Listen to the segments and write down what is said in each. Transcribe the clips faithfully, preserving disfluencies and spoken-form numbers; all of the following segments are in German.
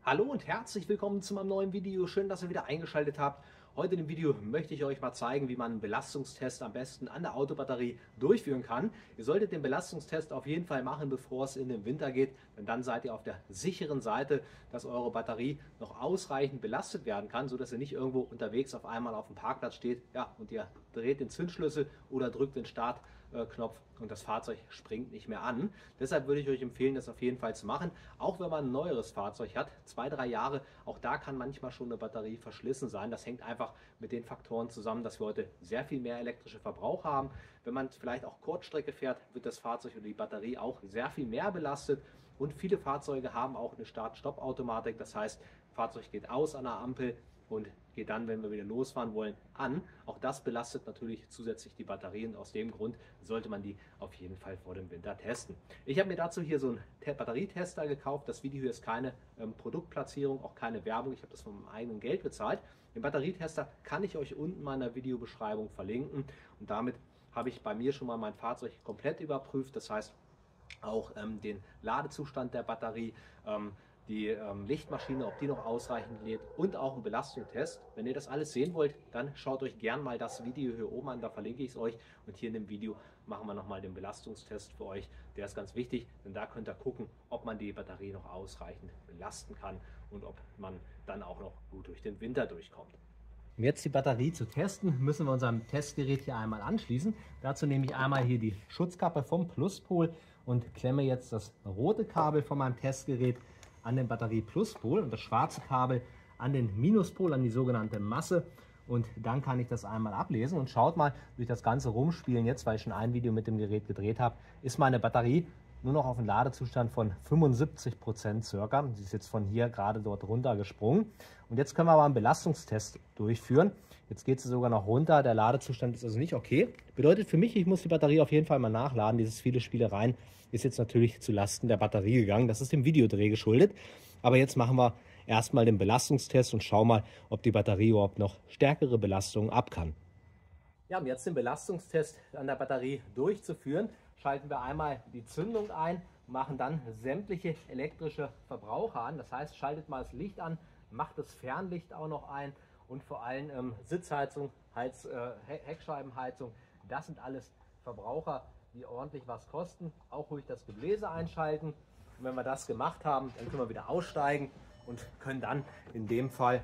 Hallo und herzlich willkommen zu meinem neuen Video. Schön, dass ihr wieder eingeschaltet habt. Heute in dem Video möchte ich euch mal zeigen, wie man einen Belastungstest am besten an der Autobatterie durchführen kann. Ihr solltet den Belastungstest auf jeden Fall machen, bevor es in den Winter geht, denn dann seid ihr auf der sicheren Seite, dass eure Batterie noch ausreichend belastet werden kann, sodass ihr nicht irgendwo unterwegs auf einmal auf dem Parkplatz steht, ja, und ihr dreht den Zündschlüssel oder drückt den Startknopf und das Fahrzeug springt nicht mehr an. Deshalb würde ich euch empfehlen, das auf jeden Fall zu machen, auch wenn man ein neueres Fahrzeug hat, zwei, drei Jahre, auch da kann manchmal schon eine Batterie verschlissen sein. Das hängt einfach mit den Faktoren zusammen, dass wir heute sehr viel mehr elektrische Verbrauch haben. Wenn man vielleicht auch Kurzstrecke fährt, wird das Fahrzeug oder die Batterie auch sehr viel mehr belastet. Und viele Fahrzeuge haben auch eine Start-Stopp-Automatik. Das heißt, Fahrzeug geht aus an der Ampel und geht dann, wenn wir wieder losfahren wollen, an. Auch das belastet natürlich zusätzlich die Batterien. Aus dem Grund sollte man die auf jeden Fall vor dem Winter testen. Ich habe mir dazu hier so einen Batterietester gekauft. Das Video hier ist keine ähm, Produktplatzierung, auch keine Werbung. Ich habe das von meinem eigenen Geld bezahlt. Den Batterietester kann ich euch unten mal in der Videobeschreibung verlinken. Und damit habe ich bei mir schon mal mein Fahrzeug komplett überprüft. Das heißt auch ähm, den Ladezustand der Batterie, ähm, die ähm, Lichtmaschine, ob die noch ausreichend lädt und auch einen Belastungstest. Wenn ihr das alles sehen wollt, dann schaut euch gern mal das Video hier oben an, da verlinke ich es euch. Und hier in dem Video machen wir nochmal den Belastungstest für euch. Der ist ganz wichtig, denn da könnt ihr gucken, ob man die Batterie noch ausreichend belasten kann und ob man dann auch noch gut durch den Winter durchkommt. Um jetzt die Batterie zu testen, müssen wir unserem Testgerät hier einmal anschließen. Dazu nehme ich einmal hier die Schutzkappe vom Pluspol und klemme jetzt das rote Kabel von meinem Testgerät an den Batterie-Pluspol und das schwarze Kabel an den Minuspol, an die sogenannte Masse. Und dann kann ich das einmal ablesen. Und schaut mal, durch das ganze Rumspielen jetzt, weil ich schon ein Video mit dem Gerät gedreht habe, ist meine Batterie nur noch auf einen Ladezustand von fünfundsiebzig Prozent circa. Sie ist jetzt von hier gerade dort runter gesprungen. Und jetzt können wir aber einen Belastungstest durchführen. Jetzt geht sie sogar noch runter. Der Ladezustand ist also nicht okay. Bedeutet für mich, ich muss die Batterie auf jeden Fall mal nachladen. Dieses viele Spielereien ist jetzt natürlich zu Lasten der Batterie gegangen. Das ist dem Videodreh geschuldet. Aber jetzt machen wir erstmal den Belastungstest und schauen mal, ob die Batterie überhaupt noch stärkere Belastungen ab kann. Ja, um jetzt den Belastungstest an der Batterie durchzuführen, schalten wir einmal die Zündung ein, machen dann sämtliche elektrische Verbraucher an. Das heißt, schaltet mal das Licht an, macht das Fernlicht auch noch ein und vor allem ähm, Sitzheizung, Heiz, äh, Heckscheibenheizung. Das sind alles Verbraucher, die ordentlich was kosten. Auch ruhig das Gebläse einschalten. Und wenn wir das gemacht haben, dann können wir wieder aussteigen und können dann in dem Fall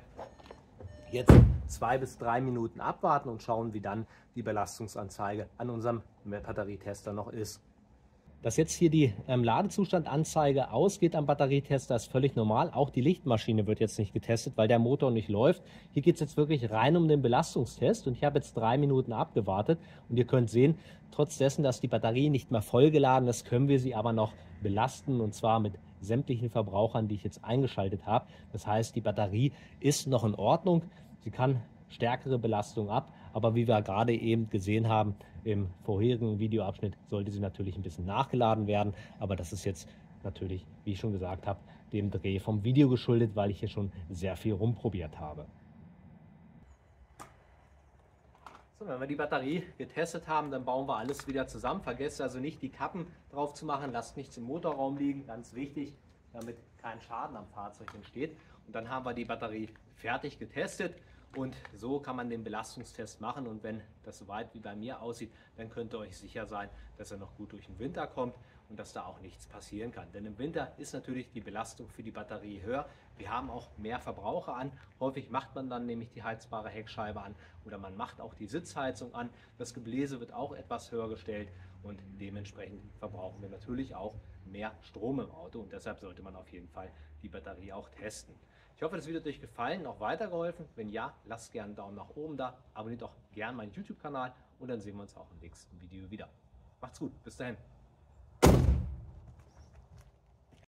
jetzt zwei bis drei Minuten abwarten und schauen, wie dann die Belastungsanzeige an unserem Batterietester noch ist. Dass jetzt hier die ähm, Ladezustandanzeige ausgeht am Batterietester, ist völlig normal. Auch die Lichtmaschine wird jetzt nicht getestet, weil der Motor nicht läuft. Hier geht es jetzt wirklich rein um den Belastungstest und ich habe jetzt drei Minuten abgewartet und ihr könnt sehen, trotz dessen, dass die Batterie nicht mehr vollgeladen ist, können wir sie aber noch belasten und zwar mit sämtlichen Verbrauchern, die ich jetzt eingeschaltet habe. Das heißt, die Batterie ist noch in Ordnung. Sie kann stärkere Belastung ab, aber wie wir gerade eben gesehen haben im vorherigen Videoabschnitt, sollte sie natürlich ein bisschen nachgeladen werden, aber das ist jetzt natürlich, wie ich schon gesagt habe, dem Dreh vom Video geschuldet, weil ich hier schon sehr viel rumprobiert habe. So, wenn wir die Batterie getestet haben, dann bauen wir alles wieder zusammen. Vergesst also nicht, die Kappen drauf zu machen, lasst nichts im Motorraum liegen, ganz wichtig, damit kein Schaden am Fahrzeug entsteht. Und dann haben wir die Batterie fertig getestet. Und so kann man den Belastungstest machen und wenn das so weit wie bei mir aussieht, dann könnt ihr euch sicher sein, dass er noch gut durch den Winter kommt und dass da auch nichts passieren kann. Denn im Winter ist natürlich die Belastung für die Batterie höher. Wir haben auch mehr Verbraucher an. Häufig macht man dann nämlich die heizbare Heckscheibe an oder man macht auch die Sitzheizung an. Das Gebläse wird auch etwas höher gestellt und dementsprechend verbrauchen wir natürlich auch mehr Strom im Auto und deshalb sollte man auf jeden Fall die Batterie auch testen. Ich hoffe, das Video hat euch gefallen und auch weitergeholfen. Wenn ja, lasst gerne einen Daumen nach oben da, abonniert auch gerne meinen YouTube-Kanal und dann sehen wir uns auch im nächsten Video wieder. Macht's gut, bis dahin.